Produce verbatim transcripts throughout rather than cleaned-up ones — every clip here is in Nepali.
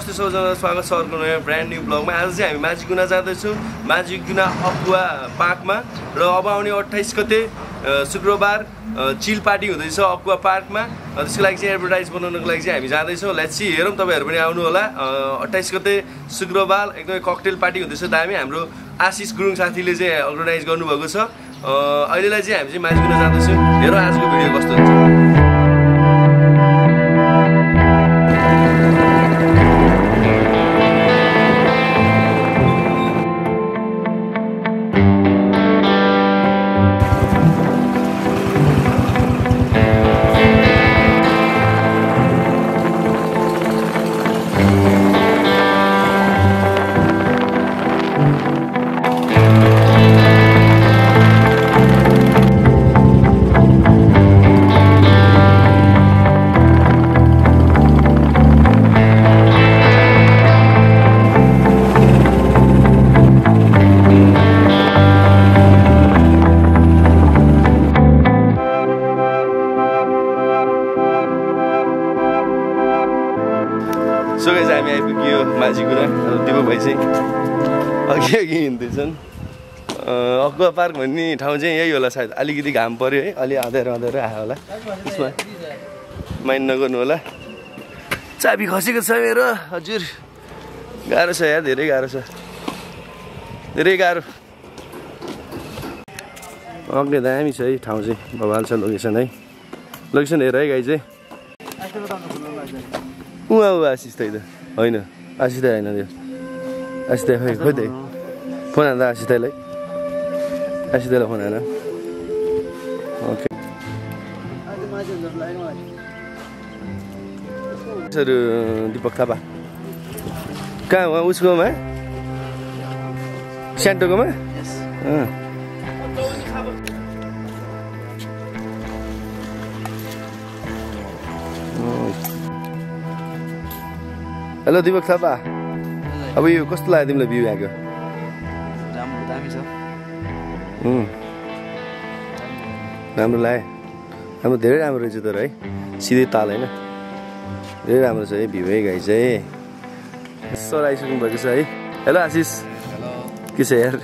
नमस्ते सबैजनालाई स्वागत छ अर्को नयाँ ब्रान्ड न्यू ब्लगमा। आज चाहिँ हामी माझी गुना जाँदैछौँ, माझी गुना अकुवा पार्कमा। र अब आउने अट्ठाइस गते शुक्रबार चिल पार्टी हुँदैछ अकुवा पार्कमा। त्यसको लागि चाहिँ एडभर्टाइज बनाउनको लागि चाहिँ हामी जाँदैछौँ। लेट्स सी, हेरौँ तपाईँहरू पनि आउनु होला। अट्ठाइस गते शुक्रबार एकदमै ककटेल पार्टी हुँदैछ दामी। हाम्रो आशिष गुरुङ साथीले चाहिँ अर्गनाइज गर्नुभएको छ। अहिलेलाई चाहिँ हामी चाहिँ माझी गुना जाँदैछौँ। हेरौँ आजको भिडियो कस्तो हुन्छ। सो गाइस हामी आइपुग्यो माझी गुना। दिपक भाइ चाहिँ अघि अघि हिँड्दैछन्। अकुवा पार्क भन्ने ठाउँ चाहिँ यही होला सायद। अलिकति घाम पऱ्यो है, अलि अँध्यारो अँध्यारो आयो होला। त्यसमा माइन्ड नगर्नु होला। चाबी खसेको छ मेरो हजुर। गाह्रो छ यार, धेरै गाह्रो छ, धेरै गाह्रो। अग्ने दामी छ है ठाउँ चाहिँ, बवाल छ लोकेसन है। लोकेसन हेर है गाई चाहिँ। उहाँ ऊ आशिष दाइ त होइन, आशिष दाइ होइन, त्यो आशिष दाइ खोइ खोइ दाइ फोन हान्दा आशिष दाइलाई, आशिष दाइलाई फोन हान। ओके सर दिपक थापा कहाँ उहाँ उसकोमा स्यान्टोकोमा? हेलो दिपक थापा, अब यो कस्तो लाग्यो तिमीलाई भ्यू यहाँको? राम्रो दामी छ। राम्रो लाग्यो, राम्रो धेरै राम्रो रहेछ तर है, सिधै ताल होइन, धेरै राम्रो छ है भ्यू है गाई चाहिँ। सर आइसक्नु भएको छ है। हेलो आशिष, हेलो के छ यार?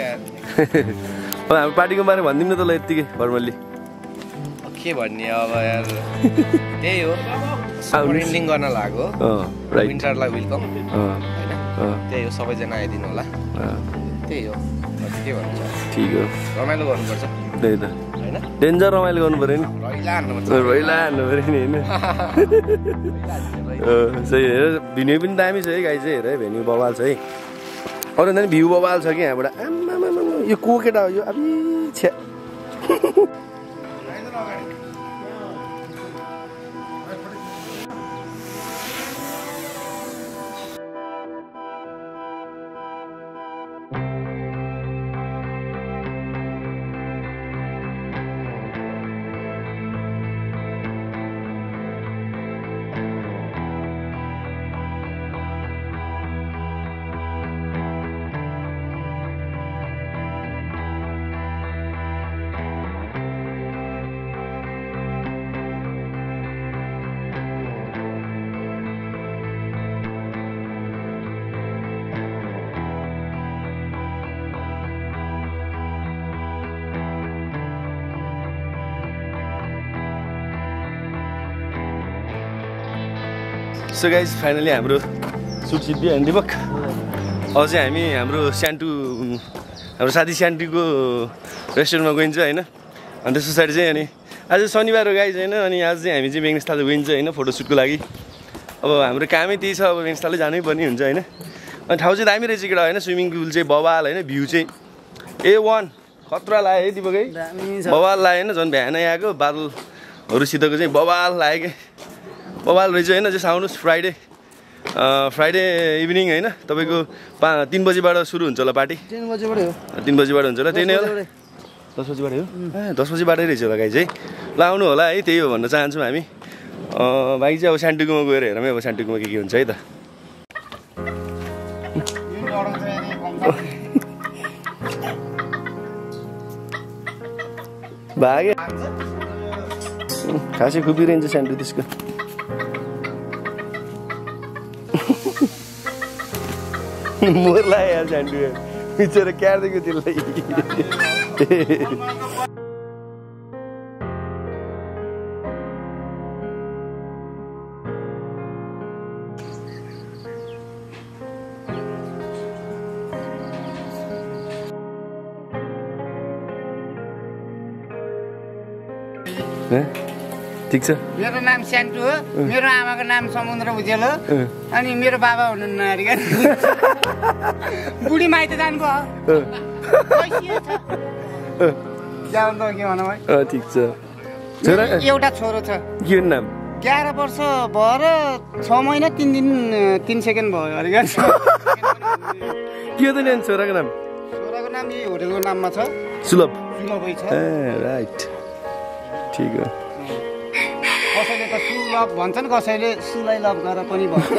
अब हाम्रो पार्टीको बारेमा भनिदिउँ न त ल यत्तिकै फर्मल्ली। के भन्ने अब यार, त्यही हो सपोर्टिङ गर्न लाग्यो। विन्टरलाई वेलकम होइन, त्यही हो। सबैजना आइदिनु होला, त्यही हो। के भन्नु, ठिक हो, रमाइलो गर्नुपर्छ। त्यही त होइन, डेन्जर रमाइलो गर्नु पऱ्यो नि, रैला हान्नुपर्छ, रैला हान्नु पऱ्यो नि होइन। सही हेर, भिन्यू पनि दामी छ है गाई चाहिँ। हेर है भेन्यू बवाल छ है। अरू नि भ्यू बवाल छ कि यहाँबाट। आम्मा यो को केटा हो यो? अब छ्या सो गाइज फाइनली हाम्रो सुट सिद्धियो होइन दिपक। अब चाहिँ हामी हाम्रो स्यान्टु, हाम्रो साथी स्यान्टुको रेस्टुरेन्टमा गइन्छ होइन। अनि त्यस पछाडि चाहिँ अनि आज शनिबार हो गाइज होइन। अनि आज चाहिँ हामी चाहिँ बेङ्गस्थल गइन्छ होइन फोटोसुटको लागि। अब हाम्रो कामै त्यही छ, अब बेङ्गस्थलै जानै पर्ने हुन्छ होइन। अनि ठाउँ चाहिँ दामी रहेछ केटा होइन। स्विमिङ पुल चाहिँ बवाल होइन, भ्यू चाहिँ ए वान खतरा लाग्यो है दिपक है, बवाल लाग्यो होइन। झन् बिहानै आएको बादलहरूसितको चाहिँ बवाल लाग्यो कि बवाल रहेछ होइन। जस आउनुहोस् फ्राइडे फ्राइडे इभिनिङ होइन, तपाईँको पा तिन बजीबाट सुरु हुन्छ होला पार्टी। तिन बजीबाट हो, तिन बजीबाट हुन्छ होला, त्यही नै होला। दस बजीबाट हो, ए दस बजीबाटै रहेछ होला गाई चाहिँ। ल आउनु होला है, त्यही हो भन्न चाहन्छौँ हामी। बाइक चाहिँ अब स्यान्टुकोमा गएर हेरौँ है, अब स्यान्टुकोमा के के हुन्छ है त। भागे खासै खुबिरहन्छ स्यान्डु त्यसको। मोर लाग्यो यार स्यान्डु बिचरा क्यार्दिएको त्यसलाई ठिक छ। मेरो नाम स्यान्टु हो, मेरो आमाको नाम समुद्र भुजेल हो, अनि मेरो बाबा हुनुहुन्न अरे क्या बुढी माइत जानुभयो जानु त के भनौँ है। ठिक छ। छोरा एउटा छोरो छ। के नाम? एघार वर्ष भएर छ महिना तिन दिन तिन सेकेन्ड भयो अरे क्या। के हो त नि छोराको नाम? छोराको नाम यही होटेलको नाममा छ, सुलभ। सुलभै छ। ए राइट, ठिक हो। कसैले त सुलभ भन्छन्, कसैले सुलै लभ गरेर पनि भन्छ।